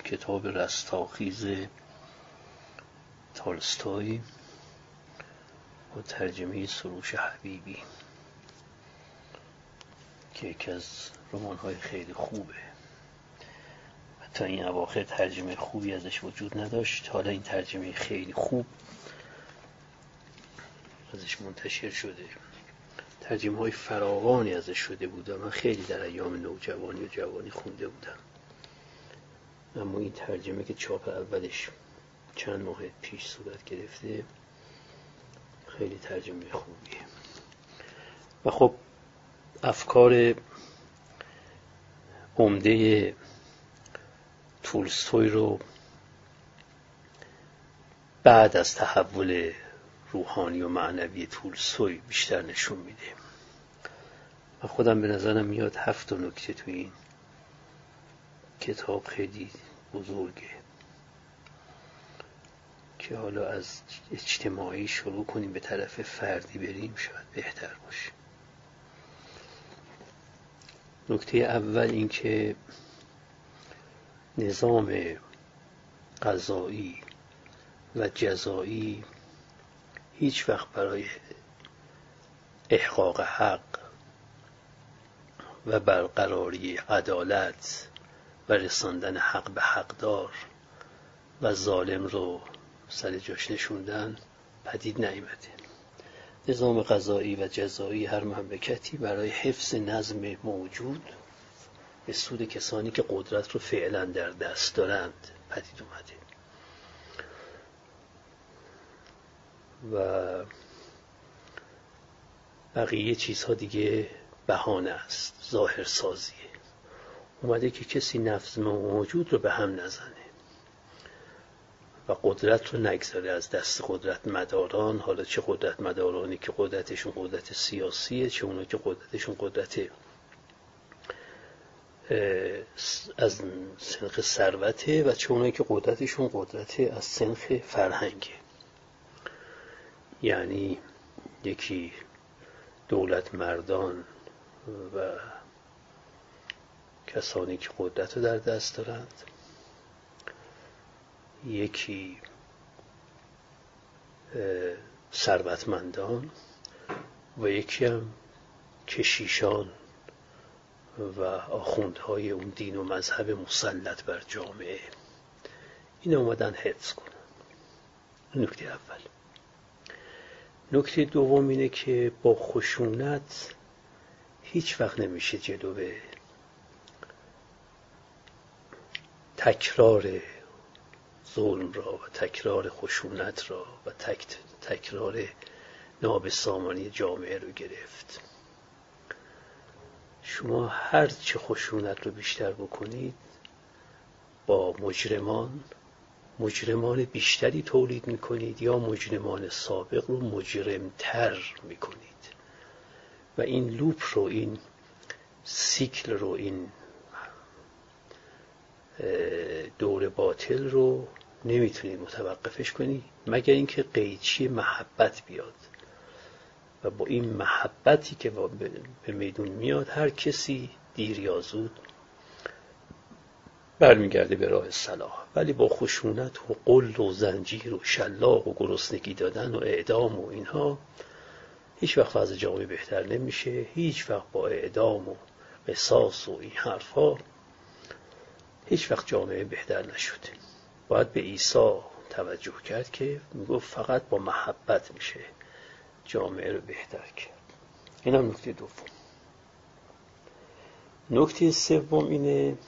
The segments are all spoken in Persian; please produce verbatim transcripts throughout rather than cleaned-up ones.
کتاب رستاخیز تولستوی با ترجمه سروش حبیبی که یکی از رمان‌های خیلی خوبه. تا این اواخر ترجمه خوبی ازش وجود نداشت، حالا این ترجمه خیلی خوب ازش منتشر شده. ترجمه های فراوانی ازش شده بود و من خیلی در ایام نوجوانی و جوانی خونده بودم، اما این ترجمه که چاپ اولش چند ماه پیش صورت گرفته خیلی ترجمه خوبیه. و خب افکار عمده تولستوی رو بعد از تحول روحانی و معنوی تولستوی بیشتر نشون میده. و خودم به نظرم میاد هفت نکته تو این کتاب خیلی بزرگه که حالا از اجتماعی شروع کنیم به طرف فردی بریم شاید بهتر باشه. نکته اول این که نظام قضایی و جزایی هیچ وقت برای احقاق حق و برقراری عدالت و رساندن حق به حقدار و ظالم رو سر جاش نشوندن پدید نیامده. نظام قضایی و جزایی هر مملکتی برای حفظ نظم موجود به سود کسانی که قدرت رو فعلا در دست دارند پدید اومده و بقیه چیزها دیگه بهانه است، ظاهرسازیه. اومده که کسی نظم موجود رو به هم نزنه و قدرت رو نگذاره از دست قدرت مداران، حالا چه قدرت مدارانی که قدرتشون قدرت سیاسیه، چه اونا که قدرتشون قدرت از سنخ ثروته و چه اونایی که قدرتشون قدرت از سنخ فرهنگه. یعنی یکی دولت مردان و کسانی که قدرت رو در دست دارند، یکی ثروتمندان و یکی هم کشیشان و آخوندهای اون دین و مذهب مسلط بر جامعه. این اومدن حفظ کنن. نکته اول. نکته دوم اینه که با خشونت هیچ وقت نمیشه جلو تکرار ظلم را و تکرار خشونت را و تک تکرار نابسامانی جامعه رو گرفت. شما هر چه خشونت رو بیشتر بکنید با مجرمان مجرمان بیشتری تولید میکنید یا مجرمان سابق رو مجرمتر میکنید و این لوپ رو، این سیکل رو، این دور باطل رو نمیتونید متوقفش کنید مگر اینکه قیچی محبت بیاد و با این محبتی که به میدون میاد هر کسی دیر یا زود برمیگرده به راه صلاح. ولی با خشونت و قل و زنجیر و شلاق و گرسنگی دادن و اعدام و اینها هیچ وقت از جامعه بهتر نمیشه. هیچ وقت با اعدام و قصاص و این حرفا هیچ وقت جامعه بهتر نشده. باید به عیسی توجه کرد که میگفت فقط با محبت میشه جامعه رو بهتر کرد. این هم نکته دوم. نکته سوم اینه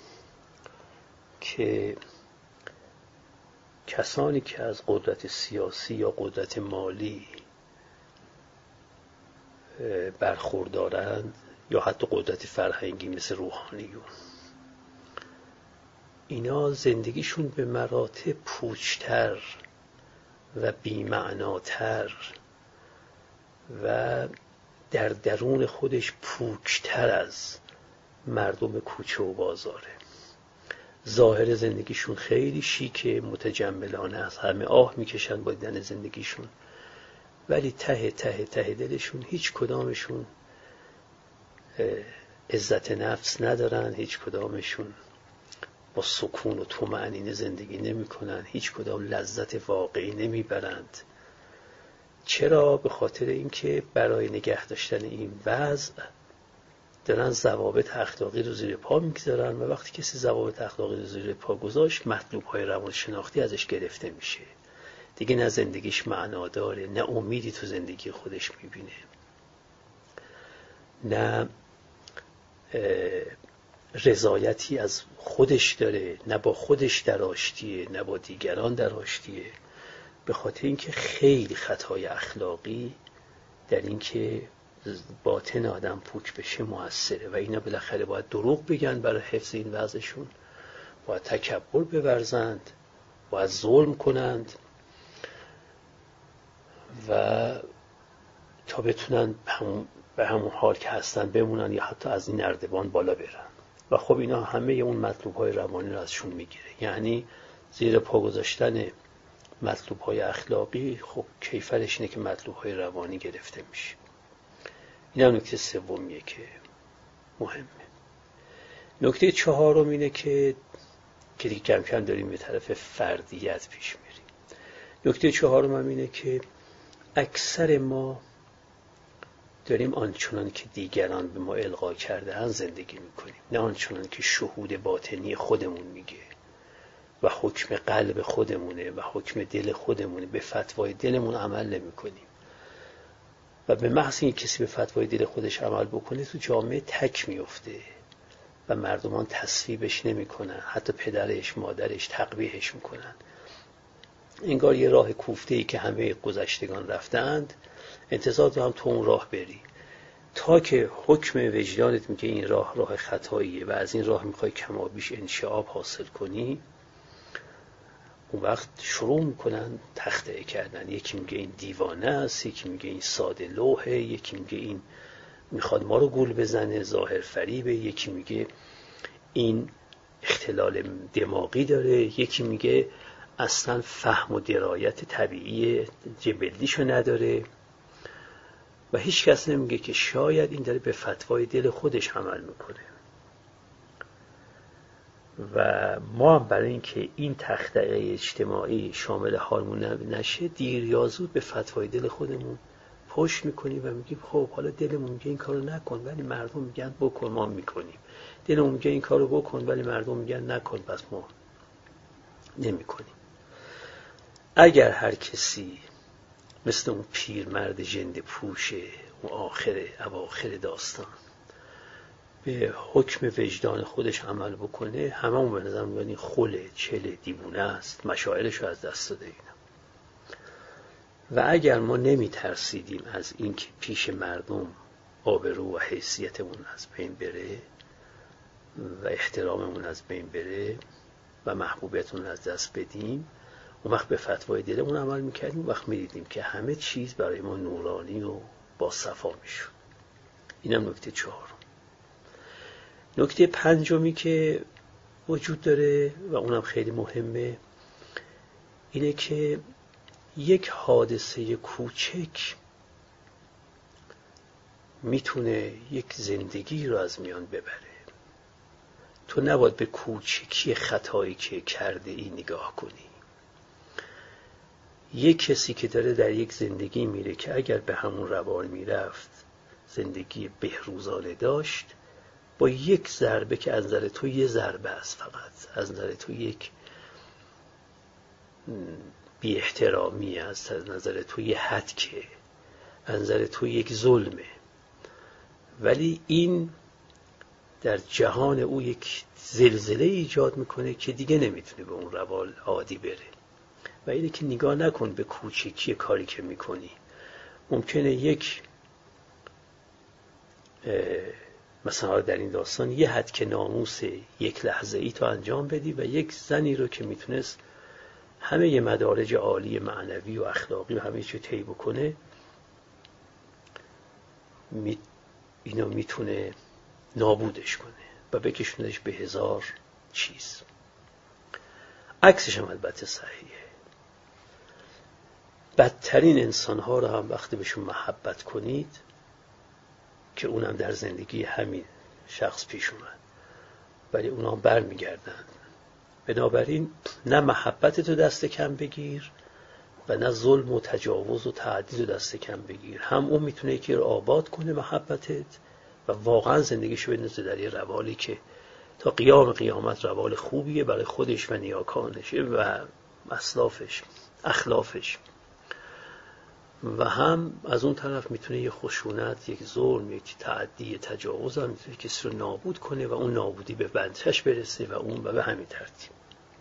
که کسانی که از قدرت سیاسی یا قدرت مالی برخوردارند یا حتی قدرت فرهنگی مثل روحانیون، اینا زندگیشون به مراتب پوچتر و بی‌معناتر و در درون خودش پوچتر از مردم کوچه و بازاره. ظاهر زندگیشون خیلی شیکه، متجملانه، از همه آه میکشن با دیدن زندگیشون، ولی ته ته ته دلشون هیچ کدامشون عزت نفس ندارن، هیچ کدامشون با سکون و طمأنینه زندگی نمی کنن، هیچ کدام لذت واقعی نمی برند. چرا؟ به خاطر اینکه برای نگه داشتن این وضع دارن ضوابط اخلاقی رو زیر پا میگذارن و وقتی کسی ضوابط اخلاقی رو زیر پا گذاشت مطلوب‌های روانشناختی ازش گرفته میشه، دیگه نه زندگیش معنا داره، نه امیدی تو زندگی خودش میبینه، نه رضایتی از خودش داره، نه با خودش در آشتیه، نه با دیگران در آشتیه. به خاطر اینکه خیلی خطای اخلاقی در اینکه باطن آدم پوک بشه موثره و اینا بالاخره باید دروغ بگن برای حفظ این وضعشون، باید تکبر بورزند، باید ظلم کنند و تا بتونن به همون حال که هستن بمونن یا حتی از این نردبان بالا برن. و خب اینا همه اون مطلوب‌های روانی رو ازشون میگیره. یعنی زیر پا گذاشتن مطلوب‌های اخلاقی خب کیفرش اینه که مطلوب‌های روانی گرفته میشه. این هم نکته سومیه که مهمه. نکته چهارم اینه که که دیگه کم کم داریم به طرف فردیت پیش میریم. نکته چهارم هم اینه که اکثر ما داریم آنچنان که دیگران به ما القا کرده اند زندگی میکنیم، نه آنچنان که شهود باطنی خودمون میگه و حکم قلب خودمونه و حکم دل خودمونه. به فتوای دلمون عمل نمیکنیم و به محض اینکه کسی به فتوای دل خودش عمل بکنه تو جامعه تک میفته و مردمان تصویبش نمیکنن، حتی پدرش مادرش تقبیحش میکنن. انگار یه راه کوفته‌ای که همه گذشتگان رفتند، انتظار دارم تو اون راه بری. تا که حکم وجدانت میگه این راه راه خطاییه و از این راه میخوای کمابیش انشعاب حاصل کنی، اون وقت شروع میکنن تخطئه کردن. یکی میگه این دیوانه است، یکی میگه این ساده لوحه، یکی میگه این میخواد ما رو گول بزنه، ظاهر فریبه، یکی میگه این اختلال دماغی داره، یکی میگه اصلا فهم و درایت طبیعی جبلیشو نداره و هیچ کس نمیگه که شاید این داره به فتوای دل خودش عمل میکنه. و ما هم برای اینکه این تخطئه اجتماعی شامل هارمون نشه دیر یا زود به فتوای دل خودمون پشت میکنیم و میگیم خب حالا دلمون میگه این کارو نکن ولی مردم میگن بکن، ما میکنیم. دلمون میگه این کارو بکن ولی مردم میگن نکن، پس ما نمیکنیم. اگر هر کسی مثل اون پیرمرد ژنده پوشه و آخر اواخر داستان به حکم وجدان خودش عمل بکنه، هممون به نظر میاد این خله، چله، دیوونه است، مشاعرشو از دست داده اینا. و اگر ما نمی ترسیدیم از این که پیش مردم آبرو و حیثیتمون از بین بره و احتراممون از بین بره و محبوبیتمون از دست بدیم، اون وقت به فتوای دلمون عمل میکردیم، اون وقت میدیدیم که همه چیز برای ما نورانی و با صفا میشد. اینم نکته چهارم. نکته پنجمی که وجود داره و اونم خیلی مهمه اینه که یک حادثه کوچک میتونه یک زندگی رو از میان ببره. تو نباید به کوچکی خطایی که کرده ای نگاه کنی. یک کسی که داره در یک زندگی میره که اگر به همون روال میرفت زندگی بهروزانه داشت، با یک ضربه که از نظر تو یه ضربه است، فقط از نظر تو یک بی احترامی، از نظر تو یه حد که از نظر تو یک ظلمه، ولی این در جهان او یک زلزله ایجاد میکنه که دیگه نمیتونه به اون روال عادی بره. و اینه که نگاه نکن به کوچکی کاری که میکنی. ممکنه یک مثلا در این داستان یه حد که ناموس یک لحظه ای تو انجام بدی و یک زنی رو که میتونست همه ی مدارج عالی معنوی و اخلاقی و همه چی طی بکنه، می اینو میتونه نابودش کنه و بکشونش به هزار چیز. عکسش هم البته صحیحه. بدترین انسانها رو هم وقتی بهشون محبت کنید، که اونم در زندگی همین شخص پیش اومد، ولی اونا هم بر میگردن بنابراین نه محبت تو دست کم بگیر و نه ظلم و تجاوز و تعدی تو دست کم بگیر. هم اون میتونه یکی رو آباد کنه محبتت و واقعا زندگیشو بندازه در یه روالی که تا قیام قیامت روال خوبیه برای خودش و نیاکانش و اسلافش اخلافش، و هم از اون طرف میتونه یه خشونت، یک ظلم، یک تعدی، یک تجاوز هم میتونه کسی رو نابود کنه و اون نابودی به بندش برسه و اون و به همین ترتیب.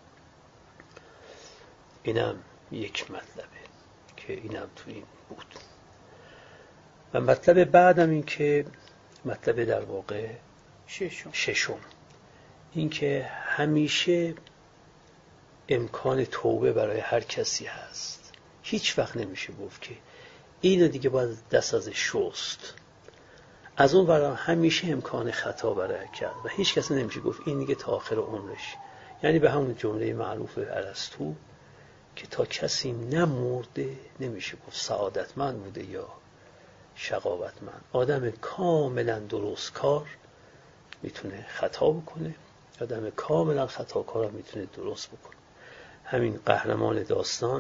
اینم یک مطلبه که اینم تو این بود. و مطلب بعدم این که مطلب در واقع ششم, ششم. این که همیشه امکان توبه برای هر کسی هست. هیچ وقت نمیشه گفت که اینو دیگه باید دست از شست. از اون ور همیشه امکان خطا برای کرد و هیچ کسی نمیشه گفت این دیگه تا آخر عمرش. یعنی به همون جمله معروف ارسطو که تا کسی نمرده نمیشه گفت سعادتمند بوده یا شقاوتمند. آدم کاملا درست کار میتونه خطا بکنه، آدم کاملا خطاکار هم میتونه درست بکنه. همین قهرمان داستان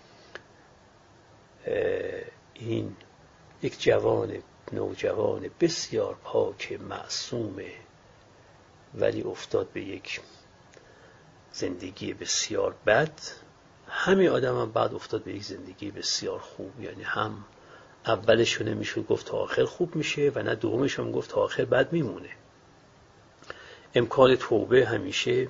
این یک جوان نوجوان بسیار پاک معصومه ولی افتاد به یک زندگی بسیار بد. همین آدم هم بعد افتاد به یک زندگی بسیار خوب، یعنی هم اولش رو نمیشه گفت تا آخر خوب میشه و نه دومش هم گفت تا آخر بد میمونه. امکان توبه همیشه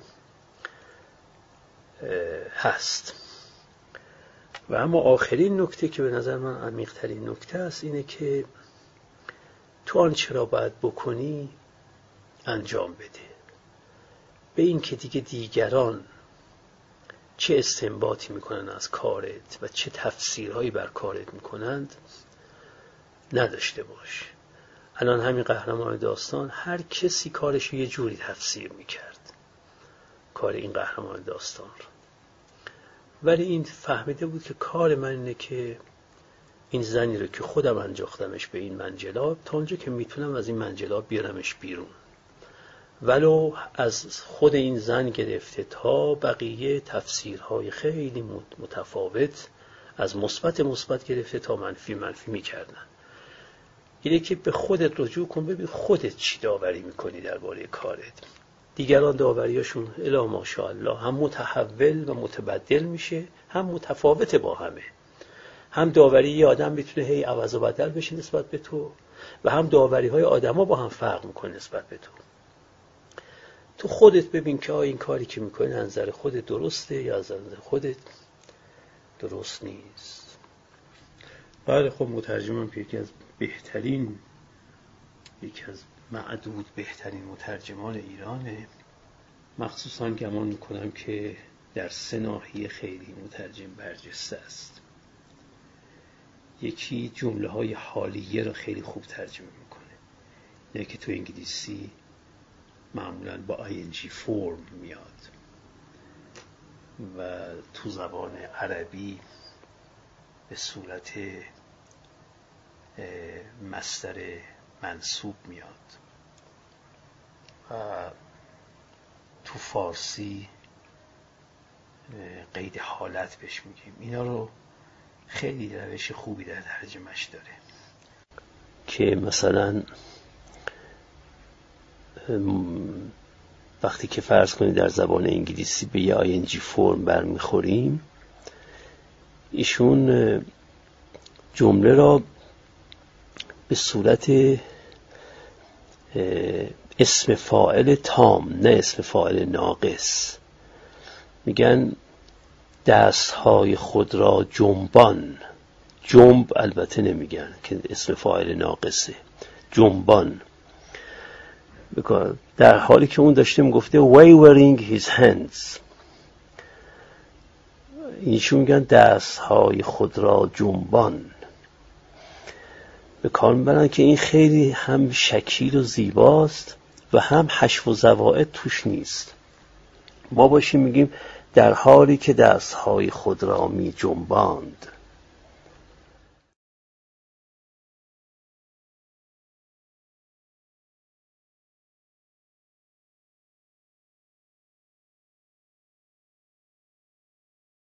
هست. و اما آخرین نکته که به نظر من عمیق‌ترین نکته است اینه که تو آنچه را باید بکنی انجام بده. به این که دیگه دیگران چه استنباطی میکنن از کارت و چه تفسیرهایی بر کارت میکنند نداشته باش. الان همین قهرمان داستان هر کسی کارش یه جوری تفسیر میکرد، کار این قهرمان داستان رو، ولی این فهمیده بود که کار من اینه که این زنی رو که خودم انداختمش به این منجلاب تا اونجا که میتونم از این منجلاب بیارمش بیرون، ولو از خود این زن گرفته تا بقیه تفسیرهای خیلی متفاوت از مثبت مثبت گرفته تا منفی منفی میکردن. اینه که به خودت رجوع کن، ببین خودت چی داوری میکنی درباره کارت. دیگران داوریاشون الا ماشاءالله هم متحول و متبدل میشه، هم متفاوته با همه. هم داوری یه آدم میتونه هی عوض و بدل بشه نسبت به تو و هم داوری های آدما با هم فرق میکنه نسبت به تو. تو خودت ببین که این کاری که میکنی از نظر خودت درسته یا از نظر خودت درست نیست. بله خب مترجمم که یکی از بهترین یکی از معدود بهترین مترجمان ایرانه. مخصوصا گمان میکنم که در سه ناحیه خیلی مترجم برجسته است. یکی جمله های حالیه را خیلی خوب ترجمه میکنه، یعنی که تو انگلیسی معمولا با آی ان جی فرم میاد و تو زبان عربی به صورت مصدر منصوب میاد و تو فارسی قید حالت بهش میگیم. اینا رو خیلی روش خوبی در ترجمهش داره که مثلا وقتی که فرض کنید در زبان انگلیسی به یه آی ان جی فرم برمیخوریم، ایشون جمله را به صورت اسم فاعل تام نه اسم فاعل ناقص میگن دستهای خود را جنبان. جنب البته نمیگن که اسم فاعل ناقصه، جنبان، در حالی که اون داشته میگفته wavering his hands. اینشون میگن دستهای خود را جنبان. به کار میبرن که این خیلی هم شکیل و زیباست و هم حشو و زوائد توش نیست. ما باشیم میگیم در حالی که دستهای خود را می جنباند.